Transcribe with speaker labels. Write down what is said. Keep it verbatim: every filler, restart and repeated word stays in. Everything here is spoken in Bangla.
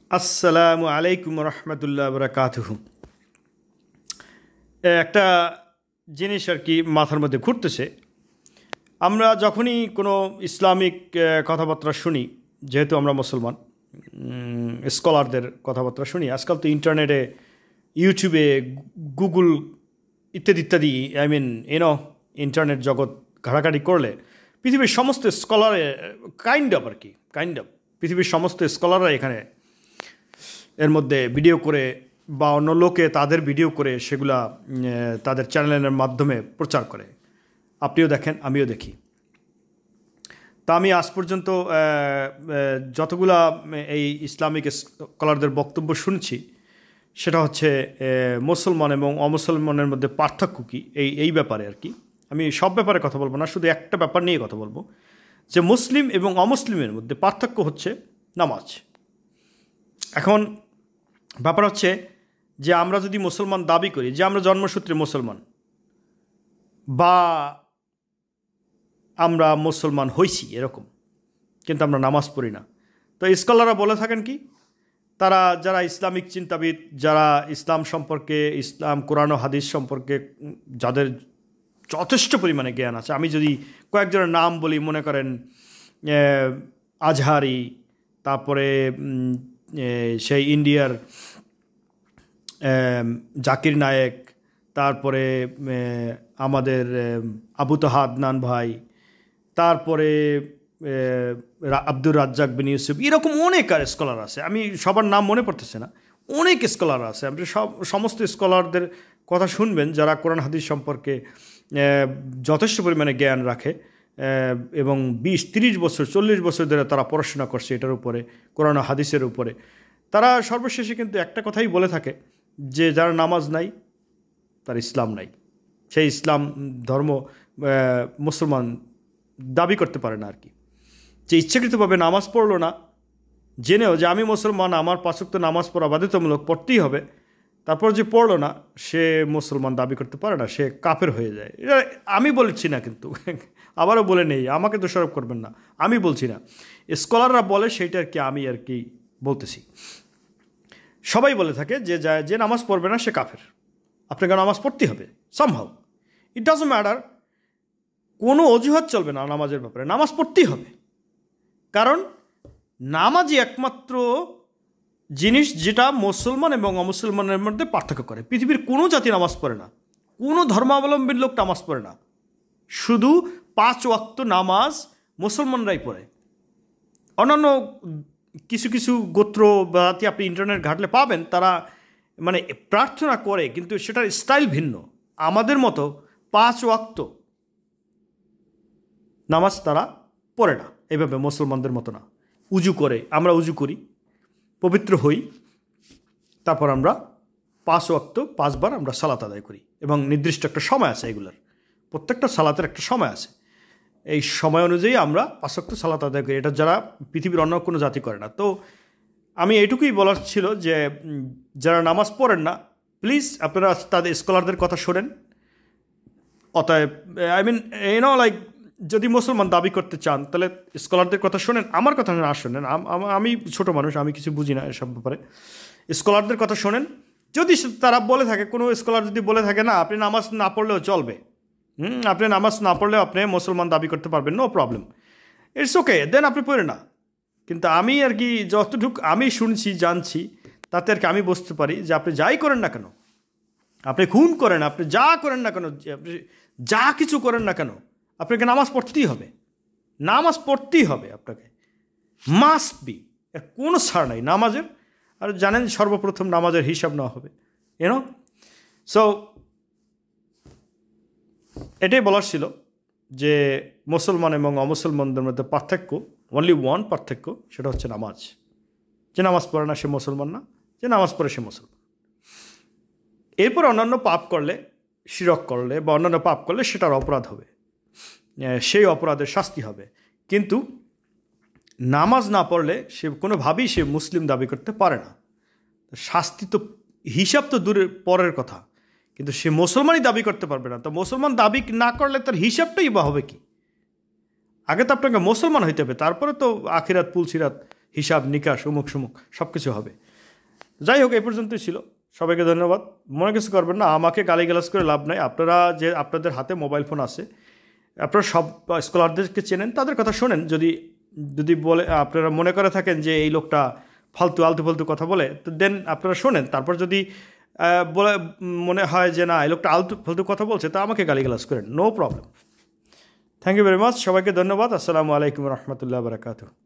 Speaker 1: আসসালামু আলাইকুম রহমতুল্লাহ বরকাতুহু। একটা জিনিস আর কি মাথার মধ্যে ঘুরতেছে। আমরা যখনই কোনো ইসলামিক কথাবার্তা শুনি, যেহেতু আমরা মুসলমান, স্কলারদের কথাবার্তা শুনি, আজকাল তো ইন্টারনেটে, ইউটিউবে, গুগল ইত্যাদি ইত্যাদি আই মিন ইউনো ইন্টারনেট জগৎ ঘাটাঘাটি করলে পৃথিবীর সমস্ত স্কলারে কাইন্ড অফ আর কি কাইন্ড অফ পৃথিবীর সমস্ত স্কলাররা এখানে এর মধ্যে ভিডিও করে বা অন্য লোকে তাদের ভিডিও করে সেগুলা তাদের চ্যানেলের মাধ্যমে প্রচার করে। আপনিও দেখেন, আমিও দেখি। তা আমি আজ পর্যন্ত যতগুলা এই ইসলামিক স্কলারদের বক্তব্য শুনছি, সেটা হচ্ছে মুসলমান এবং অমুসলমানের মধ্যে পার্থক্য কী, এই এই ব্যাপারে আর কি। আমি সব ব্যাপারে কথা বলবো না, শুধু একটা ব্যাপার নিয়ে কথা বলবো, যে মুসলিম এবং অমুসলিমের মধ্যে পার্থক্য হচ্ছে নামাজ। এখন ব্যাপার হচ্ছে যে আমরা যদি মুসলমান দাবি করি যে আমরা জন্মসূত্রে মুসলমান বা আমরা মুসলমান হইছি এরকম, কিন্তু আমরা নামাজ পড়ি না, তো স্কলাররা বলে থাকেন কি, তারা যারা ইসলামিক চিন্তাবিদ, যারা ইসলাম সম্পর্কে, ইসলাম কোরআন ও হাদিস সম্পর্কে যাদের যথেষ্ট পরিমাণে জ্ঞান আছে, আমি যদি কয়েকজনের নাম বলি, মনে করেন আজহারি, তারপরে সেই ইন্ডিয়ার জাকির নায়েক, তারপরে আমাদের আবু তাহা আদনান ভাই, তারপরে আব্দুর রাজ্জাক বিন ইউসুফ, এরকম অনেক আর স্কলার আছে, আমি সবার নাম মনে পড়তেছে না, অনেক স্কলার আছে। আপনি সব সমস্ত স্কলারদের কথা শুনবেন যারা কোরআন হাদিস সম্পর্কে যথেষ্ট পরিমাণে জ্ঞান রাখে এবং বিশ তিরিশ বছর চল্লিশ বছর ধরে তারা পড়াশোনা করছে এটার উপরে, কোরআন হাদিসের উপরে। তারা সর্বশেষে কিন্তু একটা কথাই বলে থাকে যে যার নামাজ নাই তার ইসলাম নাই, সেই ইসলাম ধর্ম মুসলমান দাবি করতে পারে না আর কি। যে ইচ্ছাকৃতভাবে নামাজ পড়লো না, জেনেও যে আমি মুসলমান, আমার পাঁচ ওয়াক্ত নামাজ পড়া বাধ্যতামূলক, পড়তেই হবে, তারপর যে পড়লো না, সে মুসলমান দাবি করতে পারে না, সে কাফের হয়ে যায়। এটা আমি বলছি না, কিন্তু আবারও বলে নেই, আমাকে দোষারোপ করবেন না, আমি বলছি না, স্কলাররা বলে সেইটা আর কি, আমি আর কি বলতেছি। সবাই বলে থাকে যে যে নামাজ পড়বে না সে কাফের, আপনাকে নামাজ পড়তেই হবে সামহাউ, ইট ডাজন্ট ম্যাটার, কোনো অজুহাত চলবে না নামাজের ব্যাপারে, নামাজ পড়তেই হবে। কারণ নামাজই একমাত্র জিনিস যেটা মুসলমান এবং অমুসলমানের মধ্যে পার্থক্য করে। পৃথিবীর কোনো জাতি নামাজ পড়ে না, কোনো ধর্মাবলম্বীর লোক নামাজ পড়ে না, শুধু পাঁচ ওয়াক্ত নামাজ মুসলমানরাই পড়ে। অন্যান্য কিছু কিছু গোত্র বা জাতি আপনি ইন্টারনেট ঘাটলে পাবেন, তারা মানে প্রার্থনা করে, কিন্তু সেটার স্টাইল ভিন্ন। আমাদের মতো পাঁচ ওয়াক্ত নামাজ তারা পড়ে না, এইভাবে মুসলমানদের মতো না। উজু করে, আমরা উজু করি, পবিত্র হই, তারপর আমরা পাঁচ ওয়াক্ত পাঁচবার আমরা সালাত আদায় করি, এবং নির্দিষ্ট একটা সময় আছে, এগুলোর প্রত্যেকটা সালাতের একটা সময় আছে, এই সময় অনুযায়ী আমরা পাঁচ ওয়াক্ত সালাত আদায় করি। এটা যারা পৃথিবীর অন্য কোনো জাতি করে না। তো আমি এইটুকুই বলার ছিল যে যারা নামাজ পড়েন না, প্লিজ আপনারা তাদের স্কলারদের কথা শোনেন। অতএব আই মিন ইউনো লাইক, যদি মুসলমান দাবি করতে চান তাহলে স্কলারদের কথা শোনেন, আমার কথা না শোনেন। আমি ছোট মানুষ, আমি কিছু বুঝি না এসব ব্যাপারে। স্কলারদের কথা শোনেন। যদি তারা বলে থাকে, কোনো স্কলার যদি বলে থাকে না আপনি নামাজ না পড়লেও চলবে, হুম আপনি নামাজ না পড়লেও আপনি মুসলমান দাবি করতে পারবেন, no problem, it's okay, then আপনি পড়ে না। কিন্তু আমি আর কি যতটুকু আমি শুনছি জানছি, তাতে আর কি আমি বুঝতে পারি যে আপনি যাই করেন না কেন, আপনি খুন করেন, আপনি যা করেন না কেন, আপনি যা কিছু করেন না কেন, আপনাকে নামাজ পড়তেই হবে, নামাজ পড়তেই হবে, আপনাকে মাস্ট বি, এর কোনো ছাড় নাই নামাজের। আর জানেন সর্বপ্রথম নামাজের হিসাব নেওয়া হবে, ইউনো। সো এটাই বলার ছিল যে মুসলমান এবং অমুসলমানদের মধ্যে পার্থক্য, অনলি ওয়ান পার্থক্য, সেটা হচ্ছে নামাজ। যে নামাজ পড়ে না সে মুসলমান না, যে নামাজ পড়ে সে মুসলমান। এরপর অন্যান্য পাপ করলে, শিরক করলে বা অন্যান্য পাপ করলে সেটার অপরাধ হবে, সেই অপরাধের শাস্তি হবে। কিন্তু নামাজ না পড়লে সে কোনোভাবেই সে মুসলিম দাবি করতে পারে না। শাস্তি তো, হিসাব তো দূরের পরের কথা, কিন্তু সে মুসলমানই দাবি করতে পারবে না। তো মুসলমান দাবি না করলে তার হিসাবটাই বা হবে কি? আগে তো আপনাকে মুসলমান হইতে হবে, তারপরে তো আখিরাত পুলসিরাত হিসাব নিকাশ অমুক সমুক সব কিছু হবে। যাই হোক, এই পর্যন্তই ছিল। সবাইকে ধন্যবাদ। মনে কিছু করবেন না, আমাকে গালিগালাজ করে লাভ নাই। আপনারা যে আপনাদের হাতে মোবাইল ফোন আছে, আপনারা সব স্কলারদেরকে চেনেন, তাদের কথা শোনেন। যদি যদি বলে আপনারা মনে করে থাকেন যে এই লোকটা ফালতু আলতু ফালতু কথা বলে, তো দেন আপনারা শোনেন। তারপর যদি বলে মনে হয় যে না এই লোকটা আলতু ফালতু কথা বলছে, তা আমাকে গালিগালাজ করেন, no problem. Thank you very much. সবাইকে ধন্যবাদ। আসসালামু আলাইকুম রহমতুল্লাহ বারাকাতুহু।